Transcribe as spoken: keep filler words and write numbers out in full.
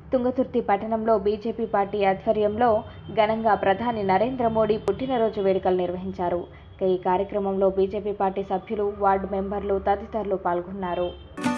తుంగతుర్తి పట్టణంలో BJP party ఆధ్వర్యంలో ఘనంగా ప్రధాని నరేంద్ర మోడీ పుట్టినరోజు వేడుకలు నిర్వహించారు. ఈ కార్యక్రమంలో బీజేపీ పార్టీ సభ్యులు, వార్డు మెంబర్లు తదితరులు పాల్గొన్నారు.